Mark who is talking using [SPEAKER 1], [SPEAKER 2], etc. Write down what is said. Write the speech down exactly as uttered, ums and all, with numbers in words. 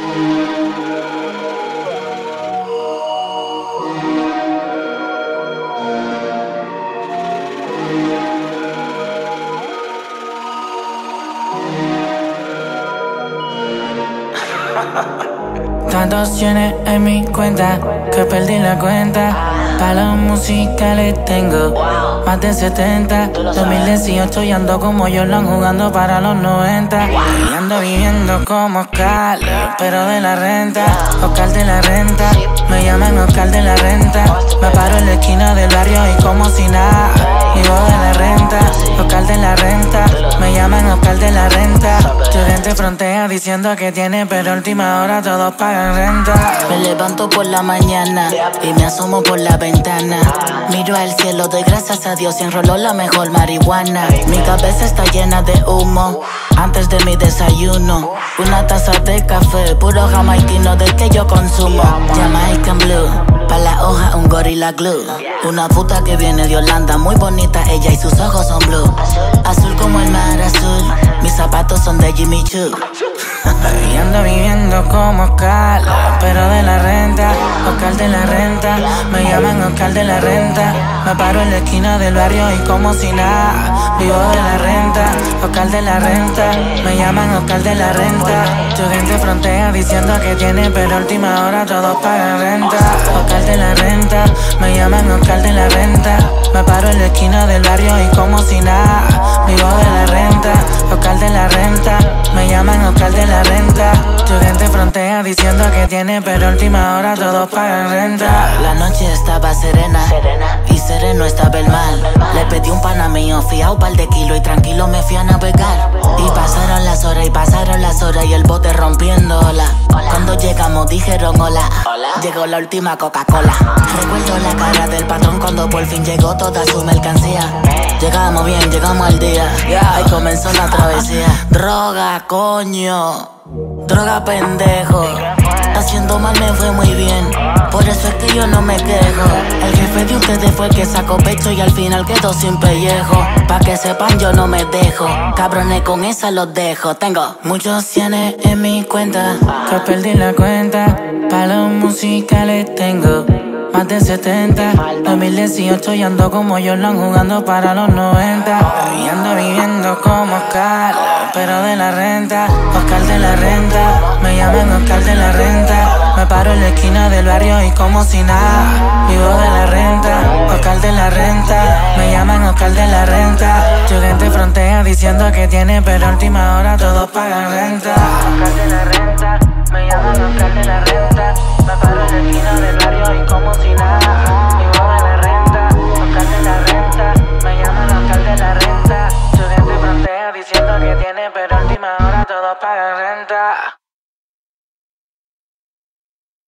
[SPEAKER 1] Tantos tienes en mi cuenta que perdí la cuenta. Pa' la música le tengo más de setenta. dos mil dieciocho y ando como Jordan jugando para los noventa. Y ando viviendo como Oscar, pero de la renta. Oscar de la renta, me llaman Oscar de la renta. Me paro en la esquina del barrio y como si nada, vivo de la renta. Oscar de la renta, me llaman Oscar de la renta. Tu gente frontea diciendo que tiene, pero a última hora todos pagan renta.
[SPEAKER 2] Me levanto por la mañana y me asomo por la ventana. Miro al cielo, doy gracias a Dios y enroló la mejor marihuana. Mi cabeza está llena de humo antes de mi desayuno. Una taza de café, puro jamaiquino del que yo consumo. Jamaican Blue, pa' la hoja un Gorilla Glue. Una puta que viene de Holanda, muy bonita ella y sus ojos son blue. Azul como el mar azul, mis zapatos son de Jimmy Choo.
[SPEAKER 1] Y ando viviendo como Oscar, pero de la renta. Oscar de la renta, me llaman Oscar de la renta. Me paro en la esquina del barrio y como si nada, vivo de la renta. Oscar de la renta, me llaman Oscar de la renta. Tu gente frontea diciendo que tiene, pero a última hora todos pagan renta. Oscar de la renta, me llaman Oscar de la renta. Me paro en la esquina del barrio y como si nada, vivo de la renta. Oscar de la renta, me llaman Oscar de la renta. Tu gente frontea diciendo que tiene, pero a última hora todos pagan renta.
[SPEAKER 2] La noche estaba serena y sereno estaba el mar. Le pedí un pana mío, fiao par de kilo y tranquilo me fui a navegar. Y pasaron las horas y pasaron las horas y el bote rompiendo ola. Cuando llegamos dijeron hola, llegó la última Coca-Cola. Recuerdo la cara del patrón cuando por fin llegó toda su mercancía. Llegamos bien, llegamos al día, ahí comenzó la travesía. Droga, coño, droga, pendejo. Haciendo mal me fue muy bien, por eso es que yo no me quejo. El jefe de ustedes fue el que sacó pecho y al final quedó sin pellejo. Pa' que sepan yo no me dejo, cabrones con esa los dejo. Tengo
[SPEAKER 1] muchos cienes en mi cuenta que perdí la cuenta. Pa' la música le tengo más de setenta. dos mil dieciocho y ando como Jordan jugando para los noventa. Y ando viviendo como Oscar, pero de la renta. Oscar de la renta, me llaman Oscar de la renta. Me paro en la esquina del barrio y como si nada, vivo de la renta. Oscar de la renta, me llaman Oscar de la renta. Tu gente frontea diciendo que tiene, pero a última hora todos pagan renta. Oscar de la renta.